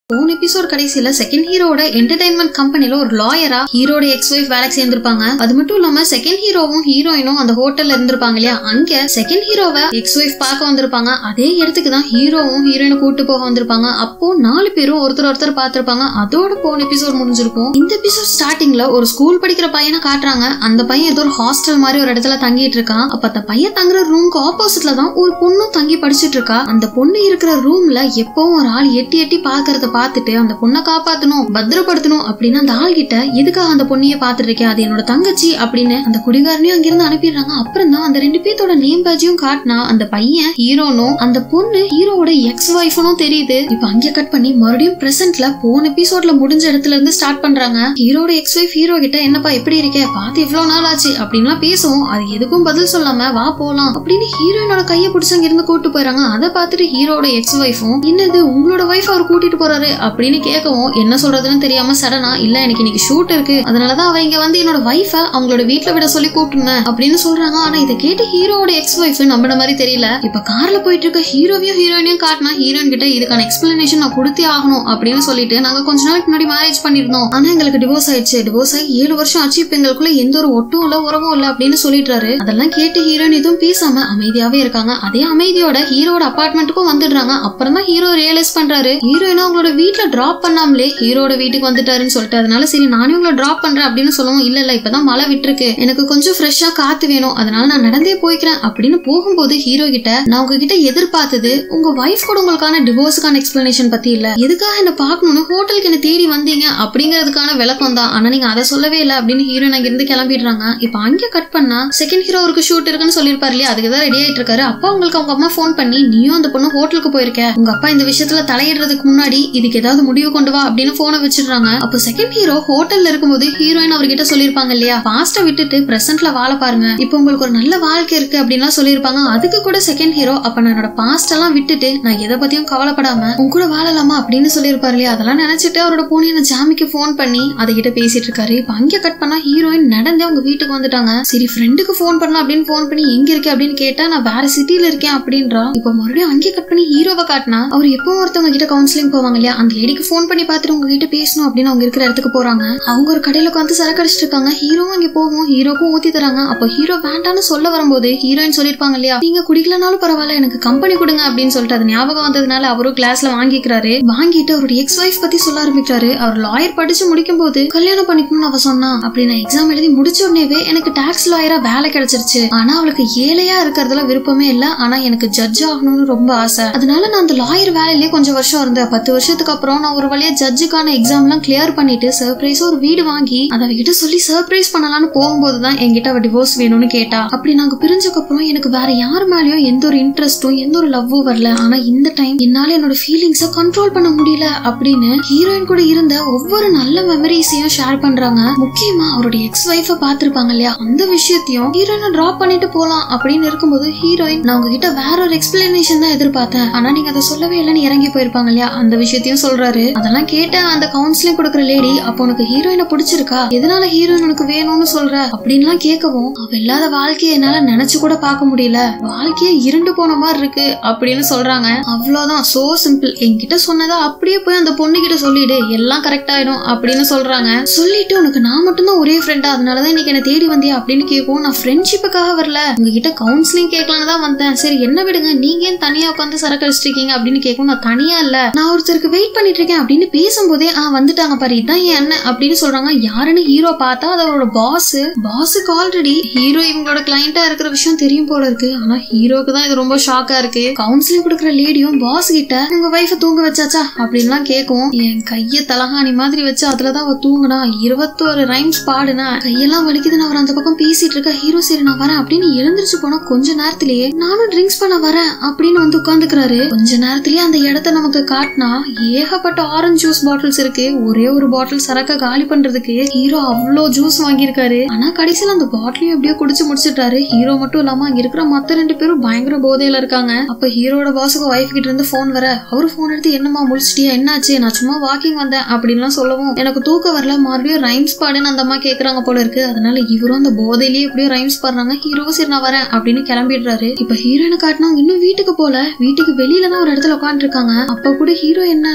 போன எபிசோட் கடைசியில செகண்ட் ஹீரோட என்டர்டைன்மெண்ட் கம்பெனில ஒரு லாயரா ஹீரோட எக்ஸ் வைஃப் வேலைக்கு சேர்ந்திருப்பாங்க. அது மட்டும் இல்லாம செகண்ட் ஹீரோவும் ஹீரோயினும் அந்த ஹோட்டல்ல இருந்திருப்பாங்க இல்லையா, அங்க செகண்ட் ஹீரோவை எக்ஸ் வைஃப் பார்க்க வந்திருப்பாங்க. அதே இடத்துக்கு தான் ஹீரோவும் ஹீரோயினும் கூட்டு போக வந்திருப்பாங்க. அப்போ 4 பேரும் ஒருத்தர் பார்த்திருப்பாங்க. அதோட போன எபிசோட் முடிஞ்சிருக்கும். இந்த எபிசோட் ஸ்டார்டிங்ல ஒரு ஸ்கூல் படிக்கிற பையனை காட்டுறாங்க. அந்த பையன் ஏதோ ஒரு ஹாஸ்டல் மாதிரி ஒரு இடத்துல தங்கிட்டு இருக்கான். அப்ப அந்த பையன் தங்குற ரூம்க்கு ஆப்போசிட்ல தான் ஒரு பொண்ணும் தங்கி படிச்சுட்டு இருக்கா. அந்த பொண்ணு இருக்கிற ரூம்ல எப்பவும் ஒரு ஆள் எட்டி பாக்குறத பார்த்துட்டு அந்த பொண்ணை காப்பாத்தணும், பத்திரப்படுத்தணும் அப்படின்னு அந்த ஆள் கிட்ட எதுக்காக அந்த பொண்ணைய பாத்துட்டு இருக்கேன், அது என்னோட தங்கச்சி அப்படின்னு அந்த குடிகாரனையும் அங்கிருந்து அனுப்பிடுறாங்க. அப்புறம் தான் அந்த 2 பேத்தோட நேம் பேஜையும் காட்டினா அந்த பையன் ஹீரோனும் அந்த பொண்ணு ஹீரோட எக்ஸ் வைஃப்னும் தெரியுது. இப்ப அங்க கட் பண்ணி மறுபடியும் பிரசன்ட்ல போன எபிசோட்ல முடிஞ்ச இடத்துல இருந்து ஸ்டார்ட் பண்றாங்க. ஹீரோட எக்ஸ் வைஃப் ஹீரோ கிட்ட என்னப்பா எப்படி இருக்க, பார்த்து இவ்வளவு நாள் ஆச்சு அப்படின்னு பேசுவோம். அது எதுக்கும் பதில் சொல்லாம வா போலாம் அப்படின்னு ஹீரோயினோட கையை பிடிச்சு அங்க இருந்து கூட்டு போயிறாங்க. அதை பார்த்துட்டு ஹீரோட எக்ஸ் வைஃபும் என்னது உங்களோட வைஃப் அவர் கூட்டிட்டு போறாரு அப்படின்னு கேட்கவும் என்ன சொல்றதுன்னு தெரியாம சடனா இல்ல எனக்கு இன்னைக்கு ஷூட் இருக்கு, அதனாலதான் அவ இங்க வந்து என்னோட வைஃப அவங்களோட வீட்டுல விட சொல்லி கூப்பிட்டுனேன் அப்படின்னு சொல்றாங்க. ஆனா இதை கேட்டு ஹீரோட எக்ஸ் வைஃப் நம்பின மாதிரி தெரியல. இப்ப கார்ல போயிட்டு இருக்க ஹீரோவையும் ஹீரோயினையும் காட்டினா ஹீரோயின் கிட்ட இதுக்கான எக்ஸ்பிளனேஷன் நான் கொடுத்தே ஆகணும் அப்படின்னு சொல்லிட்டு நாங்க கொஞ்ச நாளைக்கு முன்னாடி மேரேஜ் பண்ணிருந்தோம், ஆனா எங்களுக்கு டிவோர்ஸ் ஆயிடுச்சு, டிவோர்ஸ் ஆகி 7 வருஷம் ஆச்சு, இப்ப எங்களுக்குள்ள எந்த ஒரு ஒட்டும் இல்ல உறவும் இல்ல அப்படின்னு சொல்லிடுறாரு. அதெல்லாம் கேட்டு ஹீரோயின் எதுவும் பேசாம அமைதியாவே இருக்காங்க. அதே அமைதியோட ஹீரோட அபார்ட்மெண்ட்டுக்கும் வந்துடுறாங்க. அப்புறம் தான் ஹீரோ ரியலைஸ் பண்றாரு ஹீரோயினா அவங்களோட வீட்டுல டிராப் பண்ணாமலே ஹீரோட வீட்டுக்கு வந்துட்டாருன்னு சொல்லிட்டு, அதனால சரி நானே உங்களை டிராப் பண்றேன் அப்படின்னு சொல்லவும் இல்ல இப்பதான் மழை விட்டுருக்கு, எனக்கு கொஞ்சம் ஃப்ரெஷ்ஷா காத்து வேணும், அதனால நான் நடந்தே போய்க்கிறேன் அப்படின்னு போகும்போது ஹீரோ கிட்ட நான் உங்ககிட்ட எதிர்பார்த்தது உங்க வைஃப் கூட உங்களுக்கான டிவோர்ஸுக்கான எக்ஸ்பிளனேஷன் பத்தி இல்ல, எதுக்காக என்ன பாக்கணும்னு ஹோட்டலுக்கு என்ன தேடி வந்தீங்க அப்படிங்கறதுக்கான விளக்கம் தான், ஆனா நீங்க அதை சொல்லவே இல்லை அப்படின்னு ஹீரோயின் அங்க இருந்து கிளம்பிடுறாங்க. இப்ப அங்க கட் பண்ணா செகண்ட் ஹீரோ ஒரு ஷூட் இருக்குன்னு சொல்லிருப்பாரு இல்லையா, அதுக்குதான் ரெடி ஆயிட்டு இருக்காரு. அப்பா உங்களுக்கு அவங்க அம்மா போன் பண்ணி நீயும் அந்த பொண்ணு ஹோட்டலுக்கு போயிருக்க, உங்க அப்பா இந்த விஷயத்துல தலையிடுறதுக்கு முன்னாடி இதுக்கு ஏதாவது முடிவு கொண்டு வா அப்படின்னு போனை வச்சிடுறாங்க. அப்போ செகண்ட் ஹீரோ ஹோட்டல்ல இருக்கும்போது ஹீரோயின் அவர்கிட்ட சொல்லிருப்பாங்க இல்லையா, பாஸ்ட விட்டுட்டு பிரசன்ட்ல வாழ பாருங்க, இப்போ உங்களுக்கு ஒரு நல்ல வாழ்க்கை இருக்கு அப்படின்லாம் சொல்லிருப்பாங்க. அதுக்கு கூட செகண்ட் ஹீரோ அப்ப நான் என்னோட பாஸ்ட் எல்லாம் விட்டுட்டு நான் எதை பத்தியும் கவலைப்படாம உங்க கூட வாழலாமா அப்படின்னு சொல்லிருப்பாரு இல்லையா. அதெல்லாம் நினைச்சிட்டு அவரோட பூனையான ஜாமிக்கு போன் பண்ணி அதுகிட்ட பேசிட்டு இருக்காரு. இப்ப அங்க கட் பண்ணா ஹீரோயின் நடந்தே அவங்க வீட்டுக்கு வந்துட்டாங்க. சரி ஃப்ரெண்டுக்கு போன் பண்ணலாம் அப்படின்னு போன் பண்ணி எங்க இருக்கேன் அப்படின்னு கேட்டா நான் வேற சிட்டில இருக்கேன் அப்படின்றா. இப்ப மறுபடியும் அங்கே கட் பண்ணி ஹீரோவை காட்டினா அவர் எப்பவும் ஒருத்தவங்க கிட்ட கவுன்சிலிங் போவாங்க இல்லையா, அந்த லேடிக்கு போன் பண்ணி பாத்துட்டு உங்ககிட்ட பேசணும் அப்படின்னு அவங்க இருக்கிற இடத்துக்கு போறாங்க. அவங்க ஒரு கடையில உட்காந்து சரக்கு அடிச்சிட்டு இருக்காங்க. ஹீரோவும் அங்க போகும், ஹீரோக்கும் ஊத்தி தராங்க. அப்போ ஹீரோ வேண்டான்னு சொல்ல வரும்போது ஹீரோயின் சொல்லிருப்பாங்க இல்லையா, நீங்க குடிக்கலனாலும் பரவாயில்ல எனக்கு கம்பெனி கொடுங்க அப்படின்னு சொல்லிட்டு அது ஞாபகம் வந்ததுனால அவரும் கிளாஸ்ல வாங்கிக்கிறாரு. வாங்கிட்டு அவருடைய எக்ஸ் வைஃப் பத்தி சொல்ல ஆரம்பிக்கிறாரு. அவர் லாயர் படிச்சு முடிக்கும் போது கல்யாணம் பண்ணிக்கணும்னு அவ சொன்னா, அப்படி நான் எக்ஸாம் எழுதி முடிச்ச உடனேவே எனக்கு டாக்ஸ் லாயரா வேலை கிடைச்சிருச்சு, ஆனா அவளுக்கு ஏழையா இருக்கிறதுல விருப்பமே இல்ல, ஆனா எனக்கு ஜட்ஜ் ஆகணும்னு ரொம்ப ஆசை, அதனால நான் அந்த லாயர் வேலையிலேயே கொஞ்சம் வருஷம் இருந்தேன். 10 வருஷத்துக்கு அப்புறம் நான் ஒரு வழியா ஜட்ஜுக்கான எக்ஸாம் எல்லாம் கிளியர் பண்ணிட்டு சர்ப்ரைஸா ஒரு வீடு வாங்கி அதை அவகிட்ட சொல்லி சர்ப்ரைஸ் பண்ணலாம்னு போகும்போதுதான் என்கிட்ட அவ டிவோர்ஸ் வேணும்னு கேட்டா. அப்படி நாங்க பிரிஞ்சதுக்கு அப்புறம் எனக்கு வேற யார் மேலயும் எந்த ஒரு இன்ட்ரெஸ்டும் எந்த ஒரு லவ்வும் வரல, ஆனா இந்த டைம் என்னால என்னோட ஃபீலிங்ஸ கண்ட்ரோல் பண்ண முடியல அப்படின்னு ஹீரோயின் கூட இருந்த ஒவ்வொரு நல்ல மெமரிஸையும் ஷேர் பண்றாங்க. முக்கியமா அவருடைய எக்ஸ் வைஃப பாத்திருப்பாங்க இல்லையா, அந்த விஷயத்தையும் ஹீரோயினை டிராப் பண்ணிட்டு போலாம் அப்படின்னு இருக்கும்போது ஹீரோயின் நான் உங்ககிட்ட வேற ஒரு எக்ஸ்பிளனேஷன் தான் எதிர்பார்த்தேன், ஆனா நீங்க அதை சொல்லவே இல்லைன்னு இறங்கி போயிருப்பாங்க இல்லையா, அந்த விஷயத்தையும் சொல்றாரு. அதெல்லாம் கேட்ட அந்த கவுன்சிலிங் கொடுக்குற லேடி அப்போ உனக்கு ஹீரோயினை பிடிச்சிருக்கா, எதனால ஹீரோயின் உனக்கு வேணும்னு சொல்ற அப்படின்லாம் கேட்கவும் அவ இல்லாத வாழ்க்கையை என்னால நினைச்சு கூட பார்க்க முடியல, வாழ்க்கையே இருண்டு போன மாதிரி இருக்கு அப்படின்னு சொல்றாங்க. அவ்வளவுதான், சோ சிம்பிள், என்கிட்ட சொன்னதா அப்படியே போய் அந்த பொண்ணு கிட்ட சொல்லிடு எல்லாம் கரெக்ட் ஆயிடும் அப்படின்னு சொல்றாங்க. சொல்லிட்டு உனக்கு நான் மட்டும்தான் ஒரே ஃப்ரெண்டா, அதனாலதான் இன்னைக்கு என்ன தேடி வந்தியா அப்படின்னு கேட்கும். நான் ஃப்ரெண்ட்ஷிப்புக்காக வரல, உங்ககிட்ட கவுன்சிலிங் கேட்கலான்னு தான் வந்தேன், சரி என்ன விடுங்க நீங்க ஏன் தனியா உட்காந்து சரக்கு அடிச்சிட்டு இருக்கீங்க அப்படின்னு கேட்கும். நான் தனியா இல்ல, நான் ஒருத்தருக்கு வெயிட் பண்ணிட்டு இருக்கேன் அப்படின்னு பேசும்போதே வந்துட்டாங்க பாரு இதான் என் அண்ணன் அப்படின்னு சொல்றாங்க. யாருன்னு ஹீரோ பார்த்தா அதோட பாஸுக்கு ஆல்ரெடி ஹீரோ இவங்களோட கிளைண்டா இருக்கிற விஷயம் தெரியும் போல இருக்கு. ஆனா ஹீரோக்கு தான் இது ரொம்ப ஷாக்கா இருக்கு. கவுன்சிலிங் கொடுக்குற லேடியும் பாஸ் கிட்ட உங்க வைஃப தூங்க வச்சாச்சா அப்படின்லாம் கேட்கும். என் கைய தலகாணி மாதிரி வச்சு அதுலதான் அவ தூங்குனா, 21 ரைம்ஸ் பாடுனா, கையெல்லாம் வலிக்குதுன்னு அவர் அந்த பக்கம் பேசிட்டு இருக்க. ஹீரோ சரி நான் வரேன் அப்படின்னு எழுந்திருச்சு போனா கொஞ்ச நேரத்திலேயே நானும் ட்ரிங்க்ஸ் பண்ண வரேன் அப்படின்னு வந்து உட்காந்துக்கிறாரு. கொஞ்ச நேரத்திலேயே அந்த இடத்த நமக்கு காட்டினா ஏகப்பட்ட ஆரஞ்சு ஜூஸ் பாட்டில்ஸ் இருக்கு. ஒரே ஒரு பாட்டில் சரக்க காலி பண்றதுக்கு ஹீரோ அவ்வளோ ஜூஸ் வாங்கியிருக்காரு. ஆனா கடைசியில அந்த பாட்டிலையும் எப்படியோ குடிச்சு முடிச்சிட்டாரு. ஹீரோ மட்டும் இல்லாம அங்க இருக்கிற மத்த 2 பேரும் பயங்கர போதையில இருக்காங்க. அப்ப ஹீரோட பாஸுக்கு வைஃப் கிட்ட இருந்து போன் வர, அவரு போன் எடுத்து என்னமா முடிச்சிட்டியா, என்னாச்சு, நான் சும்மா வாக்கிங் வந்தேன் அப்படின்லாம் சொல்லவும் எனக்கு தூக்க வரல, மறுபடியும் ரைம்ஸ் பாடுன்னு அந்த அம்மா கேக்குறாங்க போல இருக்கு. அதனால இவரும் அந்த போதையிலேயே எப்படியோ ரைம்ஸ் பாடுறாங்க. ஹீரோ சரி நான் வரேன் அப்படின்னு கிளம்பிடுறாரு. இப்ப ஹீரோயினை காட்டினவங்க இன்னும் வீட்டுக்கு போல, வீட்டுக்கு வெளியில தான் ஒரு இடத்துல உட்காந்து இருக்காங்க. அப்ப கூட ஹீரோ என்ன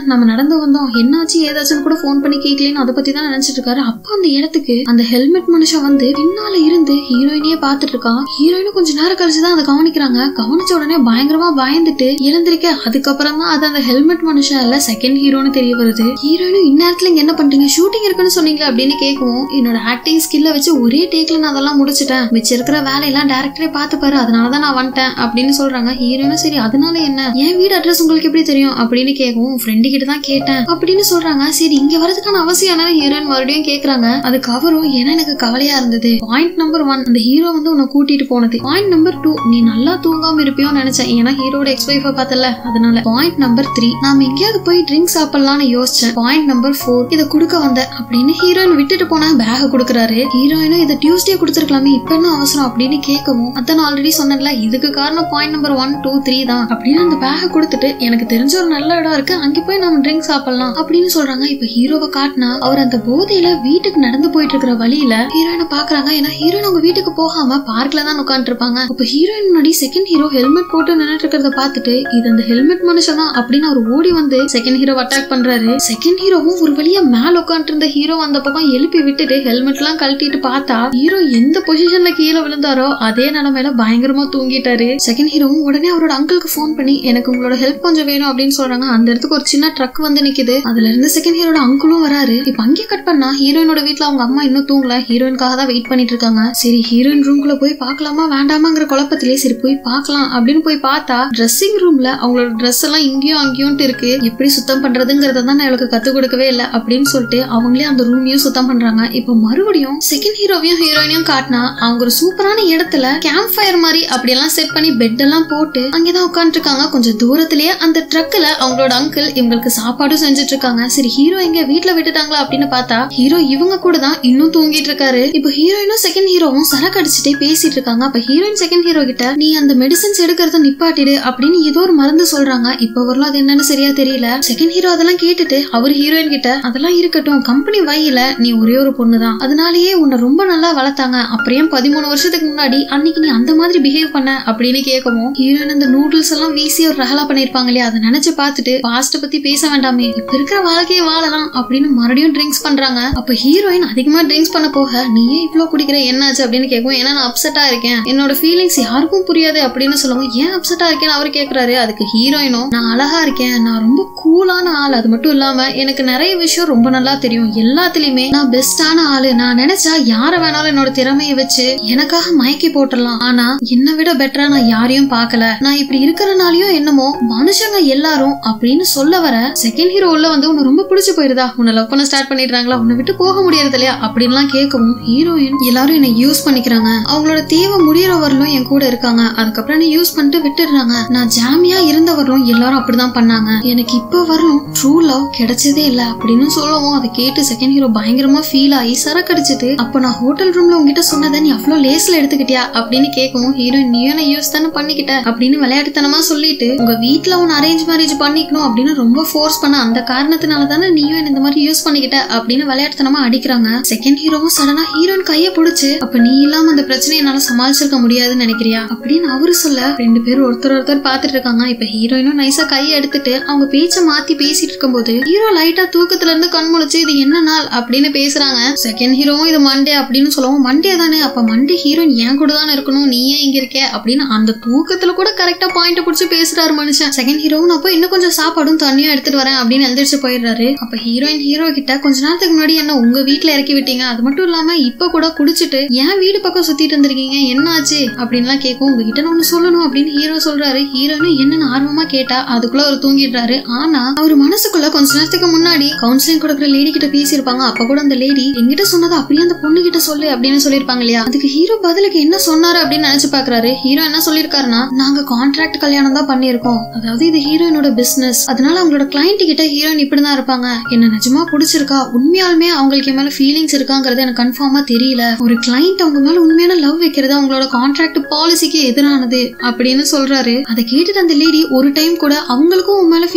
நம்ம நடந்து வந்தோம், என்னாச்சு ஏதாச்சுன்னு கூட போன் பண்ணி கேட்கலன்னு அதை பத்தி தான் நினைச்சிட்டு இருக்காரு. அப்ப அந்த இடத்துக்கு அந்த ஹெல்மெட் மனுஷன் வந்து பின்னால இருந்து ஹீரோயினையே பாத்துட்டு இருக்கான். ஹீரோயினும் கொஞ்ச நேரம் கழிச்சுதான் அதை கவனிக்கிறாங்க. கவனிச்ச உடனே பயங்கரமா பயந்துட்டு எழுந்திருக்க. அதுக்கப்புறம் தான் அது அந்த ஹெல்மெட் மனுஷன் இல்ல செகண்ட் ஹீரோன்னு தெரிய வருது. ஹீரோயினும் இந்நேரத்துல இங்க என்ன பண்றீங்க, ஷூட்டிங் இருக்குன்னு சொன்னீங்களா அப்படின்னு கேட்கவும், என்னோட ஆக்டிங் ஸ்கில்ல வச்சு ஒரே டேக்ல நான் அதெல்லாம் முடிச்சிட்டேன், மிச்சம் இருக்கிற வேலையெல்லாம் டைரக்டரே பாத்துப்பாரு, அதனாலதான் நான் வந்துட்டேன் அப்படின்னு சொல்றாங்க. ஹீரோயினும் சரி அதனால என்ன, என் வீடு அட்ரஸ் உங்களுக்கு எப்படி தெரியும் அப்படின்னு கேட்கவும், ஃப்ரெண்டு கிட்ட தான் கேட்டேன் அப்படின்னு சொல்றாங்க. சரி இங்க வரதுக்கான அவசியம் என்ன ஹீரோயின் மறுபடியும் கேக்குறாங்க. அதுக்கு அவரும் ஏன்னா எனக்கு கவலையா இருந்தது. பாயிண்ட் நம்பர் 1 அந்த ஹீரோ வந்து உன்னை கூட்டிட்டு போனது. பாயிண்ட் நம்பர் 2 நீ நல்லா தூங்காம இருப்பியோன்னு நினைச்சேன், ஏன்னா ஹீரோட எக்ஸ் வைஃபை பார்த்தல அதனால. பாயிண்ட் நம்பர் 3 நாம எங்கேயாவது போய் ட்ரிங்க் சாப்பிடலாம்னு யோசிச்சேன். பாயிண்ட் நம்பர் 4 இதை கொடுக்க வந்த அப்படின்னு ஹீரோயின் விட்டுட்டு போன பேக கொடுக்கறாரு. ஹீரோயினும் இதை டியூஸ்டே கொடுத்துருக்கலாமே, இப்ப என்ன அவசரம் அப்படின்னு கேட்கவும், அதான் ஆல்ரெடி சொன்னேன்ல இதுக்கு காரணம் பாயிண்ட் நம்பர் 1, 2, 3 தான் அப்படின்னு அந்த பேக கொடுத்துட்டு, எனக்கு தெரிஞ்ச ஒரு நல்ல இடம் இருக்கு அங்க போய் நம்ம ட்ரிங்க் சாப்பிடலாம் அப்படின்னு சொல்றாங்க. இப்ப ஹீரோவை காட்டினா அவர் அந்த போதையில வீட்டுக்கு நடந்து போயிட்டு இருக்கிற வழியில ஹீரோயினை பாக்குறாங்க. ஏன்னா ஹீரோயின் அவங்க வீட்டுக்கு போகாம பார்க்ல தான் உட்காந்து இருப்பாங்க. அப்ப ஹீரோயின் முன்னாடி செகண்ட் ஹீரோ ஹெல்மெட் போட்டு நின்னுட்டு இருக்கிறத பாத்துட்டு, இது அந்த ஹெல்மெட் மனுஷன் தான் அப்படின்னு அவர் ஓடி வந்து செகண்ட் ஹீரோ அட்டாக் பண்றாரு. செகண்ட் ஹீரோவும் ஒரு வழியா மேல உட்காந்து இருந்த ஹீரோ அந்த பக்கம் எழுப்பி விட்டுட்டு ஹெல்மெட் எல்லாம் கழட்டிட்டு பார்த்தா ஹீரோ எந்த பொசிஷன்ல கீழே விழுந்தாரோ அதே நிலைமையில பயங்கரமா தூங்கிட்டாரு. செகண்ட் ஹீரோவும் உடனே அவரோட அங்கிளுக்கு போன் பண்ணி எனக்கு உங்களோட ஹெல்ப் கொஞ்சம் வேணும் அப்படின்னு சொல்றாங்க. அந்த இடத்துக்கு ஒரு சின்ன ட்ரக் வந்து நிக்குது. அதுல இருந்து செகண்ட் ஹீரோட அங்கிளும் வராரு. இப்ப அங்கே கட் பண்ணா ஹீரோயினோட வீட்டுல அவங்க அம்மா இன்னும் தூங்கல, ஹீரோயின்காக தான் வெயிட் பண்ணிட்டு இருக்காங்க. சரி ஹீரோயின் ரூம்குள்ள போய் பார்க்கலாமா வேண்டாமாங்கிற குழப்பத்திலே சரி போய் பார்க்கலாம் அப்படின்னு போய் பார்த்தா ட்ரெஸ்ஸிங் ரூம்ல அவங்களோட ட்ரெஸ் எல்லாம் இங்கேயும் அங்கேயும் இருக்கு. எப்படி சுத்தம் பண்றதுங்கறத தான் அவளுக்கு கத்து கொடுக்கவே இல்லை அப்படின்னு சொல்லிட்டு அவங்களே அந்த ரூமையும் சுத்தம் பண்றாங்க. இப்ப மறுபடியும் செகண்ட் ஹீரோவையும் ஹீரோயினையும் காட்டினா அவங்க ஒரு சூப்பரான இடத்துல கேம்ப் ஃபயர் மாதிரி அப்படியெல்லாம் செட் பண்ணி பெட் எல்லாம் போட்டு அங்கேதான் உட்காந்துட்டு இருக்காங்க. கொஞ்சம் தூரத்திலேயே அந்த ட்ரக்ல அவங்களோட அங்கிள் இவங்களுக்கு சாப்பாடும் செஞ்சுட்டு இருக்காங்க. சரி ஹீரோ எங்க வீட்டுல விட்டுட்டாங்களா அப்படின்னு பார்த்தா ஹீரோ இவங்க கூட தான் இன்னும் தூங்கிட்டு இருக்காரு. இப்ப ஹீரோயினும் செகண்ட் ஹீரோவும் சரக்கு அடிச்சுட்டே பேசிட்டு இருக்காங்க. அப்ப ஹீரோயின் செகண்ட் ஹீரோ கிட்ட நீ அந்த மெடிசன்ஸ் எடுக்கிறத நிப்பாட்டிடு அப்படின்னு ஏதோ ஒரு மருந்து சொல்றாங்க. இப்ப வரலாம் அது என்னன்னு சரியா தெரியல. செகண்ட் ஹீரோ அதெல்லாம் கேட்டுட்டு அவர் ஹீரோயின் கிட்ட அதெல்லாம் இருக்கட்டும், கம்பெனி வையில நீ ஒரே ஒரு பொண்ணு தான், அதனாலேயே உன்னை ரொம்ப நல்லா வளர்த்தாங்க, அப்புறம் 13 வருஷத்துக்கு முன்னாடி அன்னைக்கு நீ அந்த மாதிரி பிஹேவ் பண்ண அப்படின்னு கேட்கவும், ஹீரோயின் அந்த நூடுல்ஸ் எல்லாம் வீசி ஒரு ரகலா பண்ணிருப்பாங்க இல்லையா, அதை நினைச்சு பார்த்துட்டு பாஸ்ட பத்தி பேச வேண்டாமே, இப்ப இருக்கிற வாழ்க்கையை வாழலாம் அப்படின்னு மறுபடியும் ட்ரிங்க்ஸ் பண்றாங்க. அப்ப ஹீரோயின் அதிகமா ட்ரிங்க்ஸ் பண்ண போக நீ ஏன் இவ்வளவு குடிக்கிற என்னாச்சு அப்படின்னு கேட்கும். ஏன்னா நான் அப்செட்டா இருக்கேன், என்னோட ஃபீலிங்ஸ் யாருக்கும் புரியாது அப்படின்னு சொல்லுவோம். ஏன் அப்செட்டா இருக்கேன்னு அவரு கேக்குறாரு. அதுக்கு ஹீரோயினும் நான் அழகா இருக்கேன், நான் ரொம்ப கூலான ஆள், அது மட்டும் இல்லாம எனக்கு நிறைய விஷயம் ரொம்ப நல்லா தெரியும், எல்லாத்துலயுமே நான் பெஸ்டான ஆளு, நான் நினைச்சா யார வேணாலும் என்னோட திறமையை வச்சு எனக்காக மயக்கி போட்டுடலாம், ஆனா என்னை விட பெட்டரா நான் யாரையும் பாக்கல, நான் இப்படி இருக்கிறனாலயோ என்னமோ மனுஷங்க எல்லாரும் அப்படின்னு சொல்ல வர செகண்ட் ஹீரோ உள்ள வந்து உன்னை ரொம்ப பிடிச்சு போயிருதா, உன்னை லவ் பண்ண ஸ்டார்ட் பண்ணிடுறாங்களா, உன்னை விட்டு போக முடியாது இல்லையா அப்படின்லாம் கேட்கவும், ஹீரோயின் எல்லாரும் என்னை யூஸ் பண்ணிக்கிறாங்க, அவங்களோட தேவை முடியற வரலும் என் கூட இருக்காங்க, அதுக்கப்புறம் என்ன யூஸ் பண்ணிட்டு விட்டுடுறாங்க, நான் ஜாமியா இருந்தவர்களும் எல்லாரும் அப்படிதான் பண்ணாங்க, எனக்கு இப்ப வரலும் ட்ரூ லவ் கிடைச்சதே இல்ல அப்படின்னு சொல்லவும், அதை கேட்டு செகண்ட் ஹீரோ பயங்கரமா ஃபீல் ஆகி சரக்கு அடிச்சுட்டு, அப்ப நான் ஹோட்டல் ரூம்ல உங்ககிட்ட சொன்னதை நீ அவ்வளவு லேஸ்ல எடுத்துக்கிட்டியா அப்படின்னு கேட்கவும், ஹீரோயின் நீயும் யூஸ் தானே பண்ணிக்கிட்ட அப்படின்னு விளையாட்டுத்தனமா சொல்லிட்டு, உங்க வீட்டுல உன் அரேஞ்ச் மேரேஜ் பண்ணிக்கணும் அப்படின்னு ரொம்ப ஃபோர்ஸ் பண்ண அந்த காரணத்தினால தானே நீயும் இந்த மாதிரி யூஸ் பண்ணிக்கிட்ட அப்படின்னு விளையாட்டுத்தனமா அடிக்கிறாங்க. செகண்ட் ஹீரோவும் சடனா ஹீரோயின் கைய பிடிச்சு, அப்ப நீ இல்லாம அந்த பிரச்சனையை என்னால சமாளிச்சிருக்க முடியாதுன்னு நினைக்கிறியா அப்படின்னு அவரு சொல்ல, ரெண்டு பேரும் ஒருத்தர் பாத்துட்டு இருக்காங்க. இப்ப ஹீரோயினும் நைஸா கையை எடுத்துட்டு அவங்க பேச்ச மாத்தி பேசிட்டு இருக்கும்போது ஹீரோ லைட்டா தூக்கத்துல இருந்து கண் முழிச்சு இது என்ன நாள் அப்படின்னு பேசுறாங்க. செகண்ட் ஹீரோவும் இது மண்டே அப்படின்னு சொல்லவும், மண்டே தானே, அப்ப மண்டே ஹீரோயின் ஏன் கூட தானே இருக்கணும், நீ ஏன் இங்க இருக்க அப்படின்னு அந்த தூக்கத்துல கூட கரெக்டா பாயிண்ட் பிடிச்சு பேசுறாரு மனுஷன். செகண்ட் ஹீரோவும் அப்ப இன்னும் கொஞ்சம் சாப்பாடும் தண்ணியும் எடுத்துட்டு வரேன் அப்படின்னு எழுந்திரிச்சு போயிடுறாரு. அப்ப ஹீரோயின் ஹீரோ கிட்ட கொஞ்ச நேரத்துக்கு முன்னாடி என்ன உங்க வீட்டுல இறக்கி விட்டீங்க, அது மட்டும் இல்லாம இப்ப கூட குடிச்சிட்டு ஏன் வீடு பக்கம் சுத்திட்டு இருந்திருக்கீங்க, என்ன ஆச்சு அப்படின்லாம் கேட்கும். உங்ககிட்ட ஒண்ணு சொல்லணும் அப்படின்னு ஹீரோ சொல்றாரு. ஹீரோயின் என்னன்னு ஆர்வமா கேட்டா அதுக்குள்ள அவர் தூங்கிடுறாரு. ஆனா அவர் மனசுக்குள்ள கொஞ்ச நேரத்துக்கு முன்னாடி கவுன்சிலிங் கொடுக்குற லேடி கிட்ட பேசியிருப்பாங்க. அப்ப கூட அந்த லேடி எங்கிட்ட சொன்னது அப்படியே அந்த பொண்ணு கிட்ட சொல்லு அப்படின்னு சொல்லிருப்பாங்க இல்லையா, அதுக்கு ஹீரோ பதிலுக்கு என்ன சொன்னாரு அப்படின்னு நினைச்சு பாக்குறாரு. ஹீரோ என்ன சொல்லிருக்காருன்னா, நாங்க கான்ட்ராக்ட் கல்யாணம் தான் பண்ணிருக்கோம், அதாவது இது ஹீரோயினோட பிசினஸ், அதனால அவங்களோட கிளைண்ட் கிட்ட ஹீரோயின் இப்படிதான் இருப்பாங்க, என்ன நிஜமா பிடிச்சிருக்கா, உண்மையாலுமே அவங்களுக்கு என் மேல ஃபீலிங்ஸ் இருக்காங்கிறது எனக்கு கன்ஃபார்மா தெரியல, ஒரு கிளைண்ட் அவங்க மேல உண்மையான லவ் வைக்கிறது அவங்களோட கான்ட்ராக்ட் பாலிசிக்கு எதிரானது அப்படின்னு சொல்றாரு. அதை கேட்டுட்டு அந்த லேடி ஒரு டைம் கூட அவங்களுக்கும் உன் மேல ஃபீலிங்ஸ் இருக்கு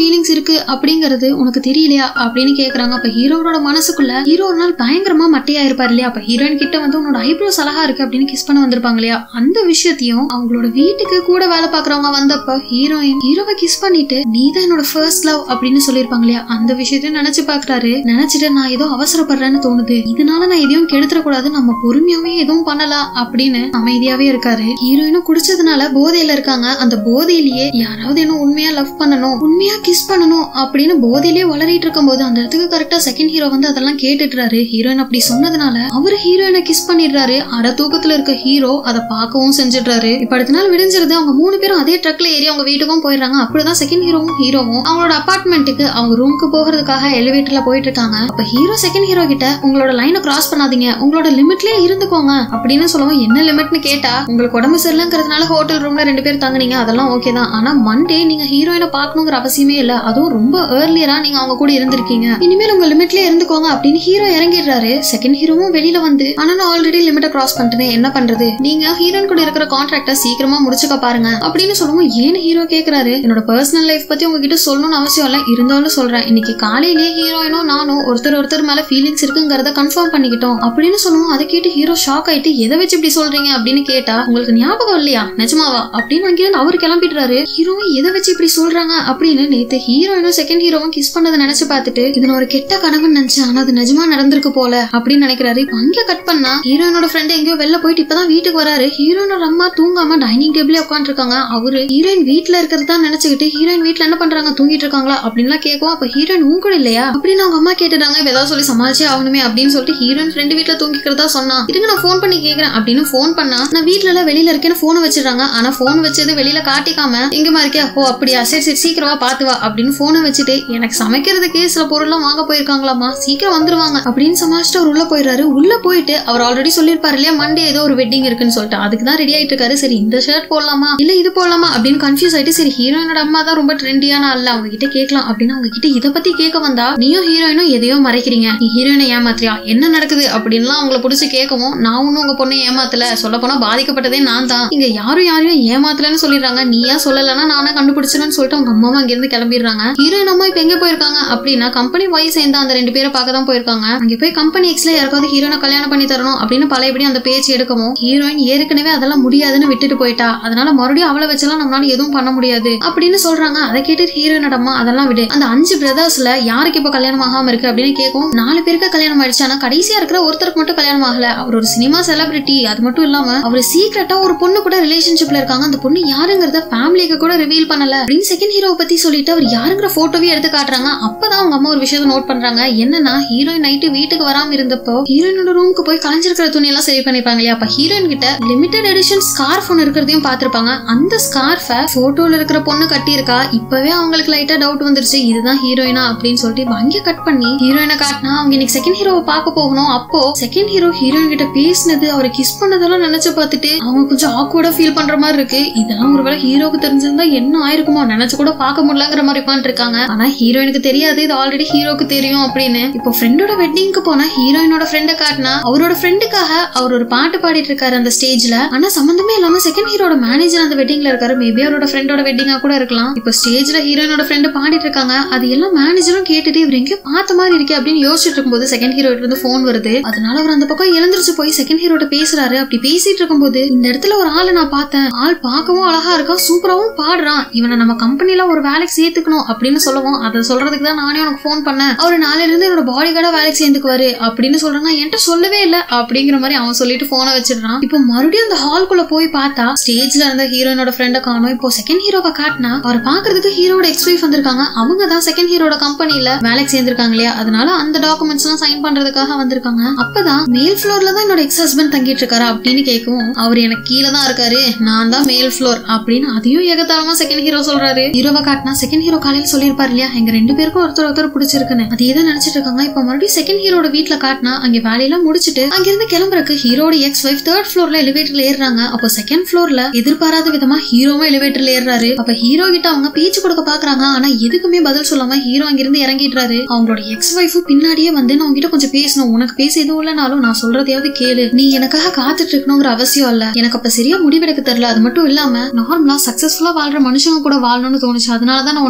இருக்கு அப்படிங்கறது உனக்கு தெரியலையா அப்படின்னு கேக்குறாங்க. அப்ப ஹீரோவோட மனசுக்குள்ள ஹீரோ ஒரு நாள் பயங்கரமா மட்டையா இருப்பாரு இல்லையா, அப்ப ஹீரோயின் கிட்ட வந்து உன்னோட ஐப்ரோஸ் அழகா இருக்கு அப்படின்னு கிஸ் பண்ண வந்திருப்பாங்க இல்லையா, அந்த விஷயத்தையும் அவங்களோட வீட்டுக்கு கூட வேலை பாக்குறவங்க வந்தப்ப ஹீரோயின் ஹீரோவை கிஸ் பண்ணிட்டு நீதான் என்னோட ஃபர்ஸ்ட் லவ் அப்படின்னு சொல்லிருப்பாங்க இல்லையா, அந்த விஷயத்தையும் நினைச்சு பாக்குறாரு. நினைச்சிட்டு நான் ஏதோ அவசரப்படுறேன்னு தோணுது, இதனால நான் எதையும் கெடுத்துட கூடாது, நம்ம பொறுமையாவே எதுவும் பண்ணலாம் அப்படின்னு அமைதியாவே இருக்காரு. ஹீரோயினும் குடிச்சதுனால போதையில இருக்காங்க. அந்த போதையிலேயே யாராவது என்ன உண்மையா லவ் பண்ணணும், உண்மையா கிஸ் பண்ணணும் அப்படின்னு போதையிலேயே வளரிட்டு இருக்கும் போது அந்த இடத்துக்கு கரெக்டா செகண்ட் ஹீரோ வந்து அதெல்லாம் கேட்டுட்டுறாரு. ஹீரோயின் அப்படி சொன்னதுனால அவரு ஹீரோயினை கிஸ் பண்ணிடுறாரு. அரை தூக்கத்துல இருக்க ஹீரோ அதை பார்க்கவும் செஞ்சிடுறாரு. இப்ப அடுத்த நாள் விடிஞ்சிருது. அவங்க 3 பேரும் அதே ட்ரக்ல ஏறி அவங்க வீட்டுக்கும் போயிடுறாங்க. அப்படிதான் செகண்ட் ஹீரோவும் அவங்களோட அபார்ட்மெண்ட்டுக்கு அவங்க ரூமுக்கு போகிறதுக்காக எலிவேட்டர்ல போயிட்டு இருக்காங்க. அப்ப ஹீரோ செகண்ட் ஹீரோ கிட்ட உங்களோட லைனை கிராஸ் பண்ணாதீங்க, உங்களோட லிமிட்லயே இருந்துக்கோங்க அப்படின்னு சொல்லவும் என்ன லிமிட்னு கேட்டா, உங்களுக்கு உடம்பு சரியில்லைங்கிறதுனால ஹோட்டல் ரூம்ல 2 பேர் தங்குனீங்க, அதெல்லாம் ஓகே தான். ஆனா மண்டே நீங்க ஹீரோயினை பாக்கணுங்கிற அவசியமே இல்ல, அதுவும் ரொம்ப ஏர்லியரா நீங்க அவங்க கூட இருந்திருக்கீங்க, இனிமேல் உங்க லிமிட்லயே இருந்துக்கோங்க அப்படின்னு ஹீரோ இறங்கிடுறாரு. செகண்ட் ஹீரோவும் வெளியில வந்து ஆனா நான் ஆல்ரெடி லிமிட்டை கிராஸ் பண்ணிட்டேன், என்ன பண்றது, நீங்க ஹீரோயின் கூட இருக்கிற கான்ட்ராக்ட சீக்கிரமா முடிச்சுக்க பாருங்க அப்படின்னு சொல்லவும் ஏன்னு ஹீரோ கேக்குறாரு. என்னோட பர்சனல் லைஃப் பத்தி உங்ககிட்ட சொல்லணும்னு அவசியம் இல்ல, இருந்தாலும் சொல்றேன், இன்னைக்கு காலையிலேயே ஹீரோயினும் நானும் ஒருத்தர் மேல ஃபீலிங்ஸ் இருக்குங்கிறத கன்ஃபார்ம் பண்ணிக்கிட்டோம் அப்படின்னு சொல்லுவோம். அதை கேட்டு ஹீரோ ஷாக் ஆயிட்டு எதை வச்சு இப்படி சொல்றீங்க அப்படின்னு கேட்டா, உங்களுக்கு ஞாபகம் இல்லையா நிஜமாவா அப்படின்னு அங்கிருந்து அவர் கிளம்பிடுறாரு. ஹீரோவும் எதை வச்சு இப்படி சொல்றாங்க அப்படின்னு நேத்து ஹீரோயினும் செகண்ட் ஹீரோவும் கிஸ் பண்ணதை நினைச்சு பார்த்துட்டு இது ஒரு கெட்ட கனவுன்னு நினைச்சேன், ஆனா அது நிஜமா நடந்திருக்கு போல அப்படின்னு நினைக்கிறாரு. அங்க கட் பண்ணா ஹீரோயினோட ஃப்ரெண்ட் எங்கேயோ வெளில போயிட்டு இப்பதான் வீட்டுக்கு வராரு. ஹீரோயினோட அம்மா தூங்காம டைனிங் டேபிளே உட்காந்து இருக்காங்க. அவரு ஹீரோயின் வீட்டுல இருக்கிறதா நினைச்சுக்கிட்டு ஹீரோயின் வீட்டுல என்ன பண்றாங்க தூங்கிட்டு இருக்காங்களா அப்படின்லாம் கேட்கும். அப்ப ஹீரோயின் உங்க கூட இல்லையா அப்படின்னு அவங்க அம்மா கேட்டுட்டாங்க. இப்ப ஏதாவது சொல்லி சமாளிச்சே ஆகணுமே அப்படின்னு சொல்லிட்டு ஹீரோயின் ஃப்ரெண்ட் வீட்டுல தூங்கிக்கிறதா சொன்னா, இதுக்கு நான் போன் பண்ணி கேக்குறேன் அப்படின்னு போன் பண்ணா, நான் வீட்டுல எல்லாம் வெளியில இருக்கேன்னு போன் வச்சிடறாங்க. ஆனா போன் வச்சது வெளியில காட்டிக்காம எங்கமா இருக்கியா, ஓ அப்படியா சரி சரி சீக்கிரமா பாத்து வா அப்படின்னு போனை வச்சுட்டு எனக்கு சமைக்கிறதுக்கு சில பொருள்லாம் வாங்க போயிருக்காங்களாமா, சீக்கிரம் வந்துருவாங்க அப்படின்னு சமாளிச்சுட்டு அவர் உள்ள போயிடுறாரு. உள்ள போயிட்டு அவர் ஆல்ரெடி சொல்லிருப்பாரு இல்லையா மண்டே ஏதோ ஒரு வெட்டிங் இருக்குன்னு சொல்லிட்டு, அதுக்குதான் ரெடி ஆயிட்டு இருக்காரு. சரி இந்த ஷர்ட் போடலாமா இல்ல இது போடலாமா அப்படின்னு கன்ஃபியூஸ் ஆயிட்டு, சரி ஹீரோயினோட அம்மா தான் ரொம்ப ட்ரெண்டியான அல்ல, அவங்க கிட்ட கேட்கலாம் அப்படின்னு அவங்க கிட்ட இதை பத்தி கேட்க வந்தா, நீயும் ஹீரோயினும் எதையோ மறைக்கிறீங்க, நீ ஹீரோயினை ஏமாத்திரியா, என்ன நடக்குது அப்படின்லாம் அவங்களை பிடிச்சி கேட்கவும், நான் ஒன்னும் உங்க பொண்ணை ஏமாத்தல, சொல்ல போனா பாதிக்கப்பட்டதே நான் தான், இங்க யாரையும் ஏமாத்தலன்னு சொல்லிடுறாங்க, நீயா சொல்லலன்னா நானே கண்டுபிடிச்சிருன்னு சொல்லிட்டு அவங்க அம்மாவும் அங்க இருந்து கிளம்பிடுறாங்க. ஹீரோயின் அம்மா இப்ப எங்க போயிருக்காங்க அப்படின்னா கம்பெனி ஒய் சேர்ந்து அந்த 2 பேரை பார்க்க தான் போயிருக்காங்க. அங்க போய் கம்பெனி எக்ஸ்ல யாருக்காவது ஹீரோனை கல்யாணம் பண்ணி தரணும் அப்படின்னு பழையபடி அந்த பேச்சு எடுக்கவும், ஹீரோயின் ஏற்கனவே அதெல்லாம் முடியாதுன்னு விட்டுட்டு போயிட்டா, அதனால மறுபடியும் அவளை வச்செல்லாம் நம்மளால எதுவும் பண்ண முடியாது அப்படின்னு சொல்றாங்க. அதை கேட்டு ஹீரோயினோட அம்மா அதெல்லாம் விடு, அந்த 5 பிரதர்ஸ்ல யாருக்கு இப்ப கல்யாணம் ஆகாம இருக்கு அப்படின்னு கேட்கும். 4 பேருக்கு கல்யாணம் ஆயிடுச்சு, ஆனா கடைசியா இருக்கிற ஒருத்தருக்கு மட்டும் கல்யாணம் ஆகல, அவர் ஒரு சினிமா செலிபிரிட்டி, அது மட்டும் இல்லாம அவர் சீக்கிரட்டா ஒரு பொண்ணு கூட ரிலேஷன்ஷிப்ல இருக்காங்க, அந்த பொண்ணு யாருங்கிறத ஃபேமிலிக்கு கூட ரிவீல் பண்ணல அப்படின்னு செகண்ட் ஹீரோ பத்தி சொல்லிட்டு அவர் யாருங்கிற போட்டோவே எடுத்து காட்டுறாங்க. அப்பதான் அவங்க அம்மா ஒரு விஷயத்தை நோட் பண்றாங்க. என்னன்னா ஹீரோயின் நைட்டு வீட்டுக்கு வராம இருந்தப்போ ஹீரோயினோட ரூமுக்கு போய் கலைஞ்சிருக்கிற துணி எல்லாம் சரி பண்ணிருப்பாங்க இல்லையா, அப்ப ஹீரோயின் கிட்ட லிமிடெட் எடிஷன் ஸ்கார்ஃப் ஒன்னு இருக்கிறதையும் பாத்திருப்பாங்க. அந்த ஸ்கார்ஃப போட்டோல இருக்கிற பொண்ணு கட்டி இருக்கா. இப்பவே அவங்களுக்கு லைட்டா டவுட் வந்துருச்சு, இதுதான் ஹீரோயினா அப்படின்னு சொல்லிட்டு வங்கிய கட் பண்ணி ஹீரோயினை காட்டினா அவங்க இன்னைக்கு செகண்ட் ஹீரோவை பார்க்க போகணும். அப்போ செகண்ட் ஹீரோ ஹீரோயின் கிட்ட பேசினது அவரை கிஸ் பண்ணதெல்லாம் நினைச்சு பார்த்துட்டு அவங்க கொஞ்சம் ஆக்வர்டா ஃபீல் பண்ற மாதிரி இருக்கு. இதெல்லாம் ஒருவேளை ஹீரோக்கு தெரிஞ்சிருந்தா என்ன ஆயிருக்குமோ, நினைச்சு கூட பார்க்க முடியலங்கிற மாதிரி உட்காந்து இருக்காங்க. ஆனா ஹீரோயினுக்கு தெரியாது இது ஆல்ரெடி ஹீரோக்கு தெரியும் அப்படின்னு. இப்போ ஃப்ரெண்டோட வெட்டிங்க்கு போனா ஹீரோயினோட ஃப்ரெண்ட காட்டினா அவரோட ஃப்ரெண்டுக்காக அவர் ஒரு பாட்டு பாடிட்டு இருக்காரு அந்த ஸ்டேஜ்ல. ஆனா சம்பந்தமே இல்லாம செகண்ட் ஹீரோட மேனேஜர் அந்த வெட்டிங்ல இருக்காரு. மேபி அவரோட ஃப்ரெண்டோட வெட்டிங்கா கூட இருக்கலாம். இப்போ ஸ்டேஜ்ல ஹீரோயினோட ஃப்ரெண்ட் பாடிட்டு இருக்காங்க. அது எல்லாம் மேனேஜரும் கேட்டுட்டு இவர் எங்கேயோ பார்த்த மாதிரி இருக்கே அப்படின்னு யோசிச்சுட்டு இருக்கும்போது செகண்ட் ஹீரோ இருந்து போன் வருது. அதனால அவர் அந்த பக்கம் எழுந்திருச்சு போய் செகண்ட் ஹீரோட பேசுறாரு. அப்படி பேசிட்டு இருக்கும்போது இந்த இடத்துல ஒரு ஆளை நான் பார்த்தேன், ஆள் பார்க்கவும் அழகா இருக்கா, சூப்பராவும் பாடுறான், இவனை நம்ம கம்பெனில ஒரு வேலைக்கு சேர்த்துக்கணும் அப்படின்னு சொல்லவும், அதை சொல்றதுக்கு தான் நானே உனக்கு போன் பண்ணேன், அவரு நாளையில இருந்து என்னோட பாடி கார்டா வேலைக்கு சேர்ந்துக்குவாரு அப்படின்னு சொல்றாங்க. என்கிட்ட சொல்லவே இல்ல அப்படிங்கிற மாதிரி அவன் சொல்லிட்டு போனை வச்சிடறான். இப்போ மறுபடியும் அந்த ஹால்குள்ள போய் பார்த்தா ஸ்டேஜ்ல இருந்த ஹீரோயினோட ஃப்ரெண்ட காணோம். இப்போ செகண்ட் ஹீரோவை காட்டினா அவர் பாக்குறதுக்கு ஹீரோட எக்ஸ் வைஃப் வந்திருக்காங்க. அவங்க தான் செகண்ட் ஹீரோட கம்பெனில வேலைக்கு சேர்ந்திருக்காங்க இல்லையா, அதனால அந்த டாக்குமெண்ட்ஸ் எல்லாம் சைன் பண்றதுக்காக வந்திருக்காங்க. அப்பதான் மேல் ஃப்ளோர்ல தான் என்னோட எக்ஸ் ஹஸ்பண்ட் தங்கிட்டு இருக்காரு அப்படின்னு கேட்கவும், அவர் எனக்கு கீழே தான் இருக்காரு, நான் தான் மேல் ஃப்ளோர் அப்படின்னு அதையும் ஏகத்தாளமா செகண்ட் ஹீரோ சொல்றாரு. ஹீரோவை காட்டினா செகண்ட் ஹீரோ காலையில சொல்லிருப்பாரு இல்லையா எங்க 2 பேருக்கும் ஒருத்தர் பிடிச்சிருக்குன்னு, அதே தான் நினைச்சிட்டு இருக்காங்க. இப்ப மறுபடியும் செகண்ட் ஹீரோட வீட்டுல காட்டினா அங்க வேலையெல்லாம் முடிச்சுட்டு அங்கிருந்து கிளம்புறக்கு ஹீரோட எக்ஸ் வைஃப் 3rd ஃப்ளோர்ல எலிவேட்டர்ல ஏறாங்க. அப்போ செகண்ட் ஃப்ளோர்ல எதிர்பாராத விதமா ஹீரோவும் எலிவேட்டர்ல ஏறாரு. அப்ப ஹீரோ கிட்ட அவங்க பேச்சு கொடுக்க பாக்குறாங்க. ஆனா எதுக்குமே பதில் சொல்லாம ஹீரோ அங்கிருந்து இறங்கிடுறாரு. அவங்களோட எக்ஸ் வைஃப் பின்னாடியே வந்து நான் உங்ககிட்ட கொஞ்சம் பேசணும், உனக்கு பேச எதுவும் இல்லனாலும் நான் சொல்றதையாவது கேளு, நீ எனக்காக காத்துட்டு இருக்கணுங்கிற அவசியம் இல்ல, எனக்கு அப்ப சரியா முடிவெடுக்க தெரியல, அது மட்டும் இல்லாம நார்மலா சக்சஸ்ஃபுல்லா வாழ்ற மனுஷங்க கூட வாழணும்னு தோணுச்சு, அதனாலதான் நான் உன்னை விட்டுட்டு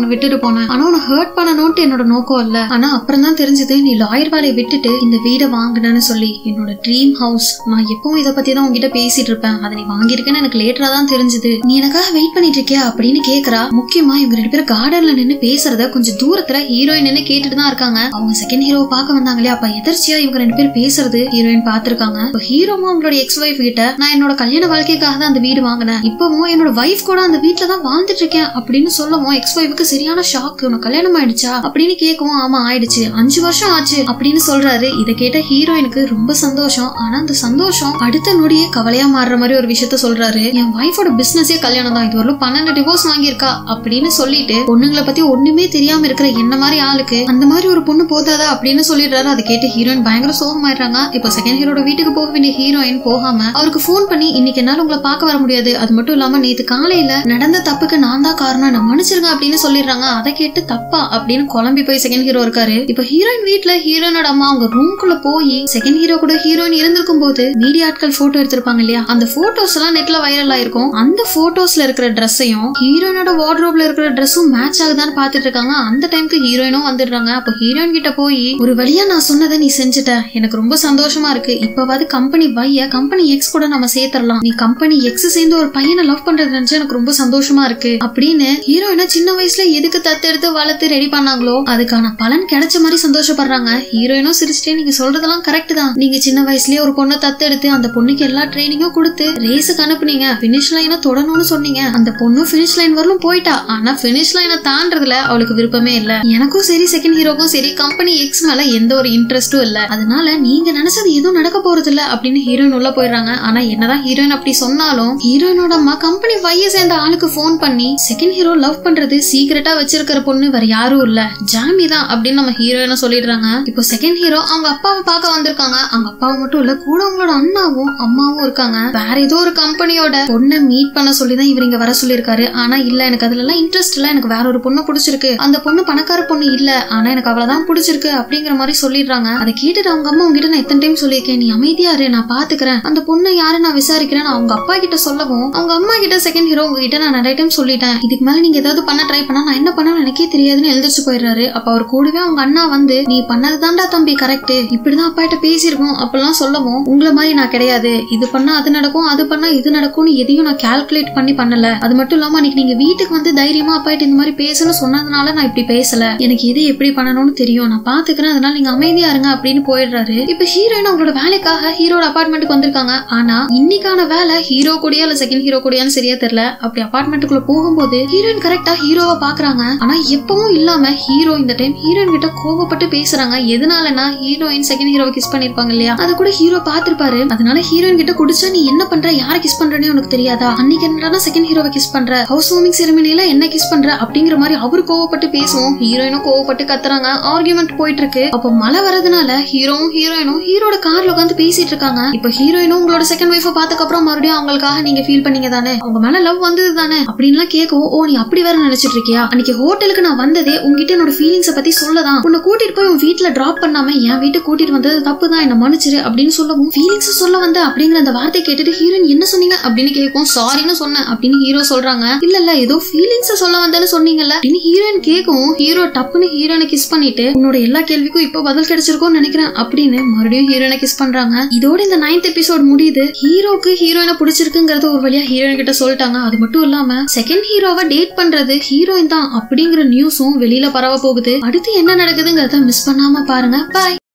போனேன். ஆனா உன்னை ஹர்ட் பண்ணணும்ட்டு என்னோட நோக்கம் இல்ல. ஆனா அப்புறம் தான் தெரிஞ்சது நீ லாயர் வேலையை விட்டுட்டு இந்த வீடை வாங்கினு சொல்லி. என்னோட ட்ரீம் ஹவுஸ். நான் எப்பவும் இதை பத்தி தான் உங்ககிட்ட பேசிட்டு இருப்பேன். அதை நீ வாங்கியிருக்கேன்னு எனக்கு லேட்டரா தான் தெரிஞ்சது. நீ எனக்காக வெயிட் பண்ணிட்டு இருக்கியா அப்படின்னு கேக்குறா. முக்கியமா இவங்க 2 பேரும் கார்டன்ல நின்னு பேசுறத கொஞ்சம் தூரத்துல ஹீரோயின் நின்னு கேட்டுட்டு தான் இருக்காங்க. அவங்க செகண்ட் ஹீரோவை பார்க்க வந்தாங்களே, அப்ப எதர்ச்சியா இவங்க 2 பேரும் பேசுறது ஹீரோயின் பாத்துருக்காங்க. ஹீரோவும் அவங்களோட எக்ஸ் வைஃப் கிட்ட நான் என்னோட கல்யாண வாழ்க்கைக்காக தான் அந்த வீடு வாங்கினேன், இப்பவும் என்னோட வைஃப் கூட அந்த வீட்டுல தான் வாழ்ந்துட்டு இருக்கேன் அப்படின்னு சொல்லவும் எக்ஸ் வைஃப்க்கு சரியான ஷாக். உனக்கு கல்யாணம் ஆயிடுச்சா அப்படின்னு கேட்கவும் ஆமா ஆயிடுச்சு, 5 வருஷம் ஆச்சு அப்படின்னு சொல்றாரு. இதை கேட்ட ஹீரோயினுக்கு ரொம்ப சந்தோஷம். ஆனா அந்த சந்தோஷம் அடுத்த நொடியே கவலையா மாறுற மாதிரி ஒரு விஷயத்த சொல்றாரு. என் வைஃபோட பிசினஸே கல்யாணம் தான், இது ஒரு 12 டிவோர்ஸ் வாங்கியிருக்கா அப்படின்னு சொல்லிட்டு பொண்ணுங்களை பத்தி ஒண்ணுமே தெரியாம இருக்கிற என்ன மாதிரி ஆளுக்கு அந்த மாதிரி ஒரு பொண்ணு போதாதா அப்படின்னு சொல்லிடுறாரு. அதை கேட்டு ஹீரோயின் பயங்கர சோகமாயிடுறாங்க. இப்போ செகண்ட் ஹீரோட வீட்டுக்கு போக வேண்டிய ஹீரோயின் போகாம அவருக்கு போன் பண்ணி இன்னைக்கு என்னால உங்களை பார்க்க வர முடியாது, அது மட்டும் இல்லாம நேத்து காலையில நடந்த தப்புக்கு நான் தான் காரணம், நான் மன்னிச்சிருங்க அப்படின்னு சொல்லிடுறாங்க. அதை கேட்டு தப்பா அப்படின்னு குழம்பி போய் செகண்ட் ஹீரோ இருக்காரு. இப்ப ஹீரோயின் வீட்டுல ஹீரோயினோட அம்மா அவங்க ரூம்குள்ள போய் செகண்ட் ஹீரோ கூட ஹீரோயின் இருந்திருக்கும் போது மீடியா ஆட்கள் போட்டோ எடுத்திருப்பாங்க இல்லையா, அந்த போட்டோஸ் எல்லாம் நெட்ல வைரல் ஆயிருக்கும். அந்த போட்டோஸ்ல இருக்கிற ட்ரெஸ்ஸையும் ஹீரோயினோட வார்ட்ரோப்ல இருக்கிற ட்ரெஸ்ஸும் மேட்ச் ஆகுதான்னு பாத்துட்டு இருக்காங்க. அந்த டைம்க்கு ஹீரோயினும் வந்துடுறாங்க. அப்ப ஹீரோயின் கிட்ட போய் ஒரு வழியா நான் சொன்னதை நீ செஞ்சுட்ட, எனக்கு ரொம்ப சந்தோஷமா இருக்கு, இப்பவாது கம்பெனி வைய கம்பெனி எக்ஸ் கூட நம்ம சேர்த்தரலாம், நீ கம்பெனி எக்ஸ் சேர்ந்து ஒரு பையனை லவ் பண்றது நினைச்சு எனக்கு ரொம்ப சந்தோஷமா இருக்கு அப்படின்னு ஹீரோயினா சின்ன வயசுல எதுக்கு தத்தெடுத்து வளர்த்து ரெடி பண்ணாங்களோ அதுக்கான பலன் கிடைச்ச மாதிரி சந்தோஷப்படுறாங்க. ஹீரோயினும் சிரிச்சிட்டே நீங்க சொல்றதெல்லாம் கரெக்ட் தான், நீங்க சின்ன வயசுலயே ஒரு பொண்ணை தத்தெடுத்து அந்த பொண்ணுக்கு எல்லா ட்ரைனிங்கும் கொடுத்து ரேஸுக்கு அனுப்புனீங்க, பினிஷ் லைனை தொடணும்னு சொன்னீங்க, அந்த பொண்ணு பினிஷ் லைன் வரலும் போயிட்டா, ஆனா பினிஷ் லைனை தாண்டதுல அவளுக்கு விருப்பமே இல்ல. எனக்கும் சரி செகண்ட் ஹீரோக்கும் சரி கம்பெனி எக்ஸ் மேல எந்த ஒரு இன்ட்ரெஸ்டும் இல்ல, அதனால நீங்க நினைச்சது எதுவும் நடக்க போறது இல்ல அப்படின்னு ஹீரோயின் உள்ள போயிடுறாங்க. ஆனா என்னதான் ஹீரோயின் அப்படி சொன்னாலும் ஹீரோயினோட அம்மா கம்பெனி வைய சேர்ந்த ஆளுக்கு போன் பண்ணி செகண்ட் ஹீரோ லவ் பண்றது சீக்கிரட்டா வச்சிருக்கிற பொண்ணு வேற யாரும் இல்ல, ஜாமி தான் அப்படின்னு நம்ம ஹீரோயின சொல்லிடுறாங்க. இப்போ செகண்ட் ஹீரோ அவங்க அப்பாவை பார்க்க வந்திருக்காங்க. அவங்க அப்பாவை மட்டும் இல்ல கூட அவங்களோட அண்ணாவும் அம்மாவும் இருக்காங்க. வேற ஏதோ ஒரு கம்பெனியோட பொண்ணை மீட் பண்ண சொல்லிதான் இவர் இங்க வர சொல்லிருக்காரு. ஆனா இல்ல எனக்கு அதுல எல்லாம் இன்ட்ரெஸ்ட் இல்ல, எனக்கு வேற ஒரு பொண்ணு பிடிச்சிருக்கு, அந்த பொண்ணு பணக்கார பொண்ணு இல்ல, ஆனா எனக்கு அவ்வளவுதான் பிடிச்சிருக்கு அப்படிங்கிற மாதிரி சொல்லிடுறாங்க. அதை கேட்டுட்டு அவங்க அம்மா உங்ககிட்ட நான் எத்தனை டைம் சொல்லியிருக்கேன், நீ அமைதியா இரு, நான் பாத்துக்கிறேன், அந்த பொண்ணு யாரு நான் விசாரிக்கிறேன் அவங்க அப்பா கிட்ட சொல்லவும் அவங்க அம்மா கிட்ட செகண்ட் ஹீரோ உங்ககிட்ட நான் நிறைய டைம் சொல்லிட்டேன், இதுக்கு மேல நீங்க ஏதாவது பண்ண ட்ரை பண்ணா நான் என்ன பண்ண எனக்கே தெரியாதுன்னு எழுந்திரிச்சு போயிடுறாரு. அப்ப அவர் கூடவே அவங்க அண்ணா வந்து நீ பண்ணதுதான்டா தம்பி கரெக்ட், இப்படிதான் அப்பா கிட்ட பேசிருக்கோம் அப்படிலாம் சொல்லவும் உங்களை மாதிரி நான் கிடையாது, இது பண்ணா அது நடக்கும் அது பண்ணா இது நடக்கும்னு எதையும் நான் கால்குலேட் பண்ணி பண்ணல, அது மட்டும் இல்லாம அன்னைக்கு நீங்க வீட்டுக்கு வந்து தைரியமா அப்பா கிட்ட இந்த மாதிரி பேசணும்னு சொன்னதுனால நான் இப்படி பேசல, எனக்கு எது எப்படி பண்ணணும்னு தெரியும், நான் பாத்துக்கிறேன், அதனால நீங்க அமைதியா இருங்க அப்படின்னு போயிடுறாரு. இப்ப ஹீரோயின் அவங்களோட வேலைக்காக ஹீரோட அபார்ட்மெண்ட்டுக்கு வந்திருக்காங்க. ஆனா இன்னைக்கான வேலை ஹீரோ கூடயா இல்ல செகண்ட் ஹீரோ கூடயான்னு சரியா தெரியல. அப்படி அபார்ட்மெண்ட்டுக்குள்ள போகும்போது ஹீரோயின் கரெக்டா ஹீரோவை பாக்குறாங்க. ஆனா எப்பவும் இல்லாம ஹீரோ இந்த டைம் ஹீரோயின் கிட்ட கோபப்பட்டு பேசுறாங்க. எதனாலனா ஹீரோயின் செகண்ட் ஹீரோவை கிஸ் பண்ணிருப்பாங்க இல்லையா, அது கூட ஹீரோ பாத்திருப்பாரு. அதனால ஹீரோயின் கிட்ட குடிச்சா நீ என்ன பண்ற யார கிஸ் பண்றேன்னு உனக்கு தெரியாதா, அன்னைக்கு என்னடா செகண்ட் ஹீரோவை கிஸ் பண்ற, ஹவுஸ் வார்மிங் செரமனில என்ன கிஸ் பண்ற அப்படிங்கிற மாதிரி அவரு கோவப்பட்டு பேசுவோம். ஹீரோயினும் கோவப்பட்டு கத்துறாங்க. ஆர்குமெண்ட் போயிட்டு இருக்கு. அப்போ மழை வரதுனால ஹீரோவும் ஹீரோயினும் ஹீரோட கார்ல உட்காந்து பேசிட்டு இருக்காங்க. இப்ப ஹீரோயினும் உங்களோட செகண்ட் வைஃபை பார்த்ததுக்கு அப்புறம் மறுபடியும் அவங்களுக்காக நீங்க ஃபீல் பண்ணீங்க தானே, அவங்க மேல லவ் வந்தது தானே அப்படின்னு கேட்கவும் ஓ நீ அப்படி வேற நினைச்சிட்டு இருக்கியா, அன்னைக்கு ஹோட்டலுக்கு நான் வந்ததே உங்ககிட்ட என்னோட ஃபீலிங்ஸை பத்தி சொல்லதான், உன்னை கூட்டிட்டு போய் உன் வீட்டுல டிராப் பண்ணாம என் வீட்டுக்கு கூட்டிட்டு வந்தது தப்பு தான், என்ன மன்னிச்சிரு அப்படின்னு சொல்லவும் ஃபீலிங்ஸ் சொல்ல வந்த அப்படிங்கிற அந்த வார்த்தை கேட்டுட்டு ஹீரோயின் என்ன சொன்னீங்க அப்படின்னு கேட்கும். சாரின்னு சொன்னேன் அப்படின்னு ஹீரோ சொல்றாங்க. இல்ல இல்ல ஏதோ ஃபீலிங்ஸ் சொல்ல வந்தேன்னு சொன்னீங்கல்ல அப்படின்னு ஹீரோயின் கேட்கவும் ஹீரோ டப்புன்னு ஹீரோனை கிஸ் பண்ணிட்டு உன்னோட எல்லா கேள்விக்கும் இப்ப பதில் கிடைச்சிருக்கும்னு நினைக்கிறேன் அப்படின்னு மறுபடியும் ஹீரோனை கிஸ் பண்றாங்க. இதோட இந்த 9th எபிசோட் முடியுது. ஹீரோக்கு ஹீரோயினை பிடிச்சிருக்குங்கிறது ஒரு வழியா ஹீரோயின் கிட்ட சொல்லிட்டாங்க. அது மட்டும் இல்லாம செகண்ட் ஹீரோவை டேட் பண்றது ஹீரோயின் தான் அப்படிங்கிற நியூஸும் வெளியில பரவ போகுது. அடுத்து என்ன நடக்குதுங்கிறத மிஸ் பண்ணாம பாருங்க. பாய்.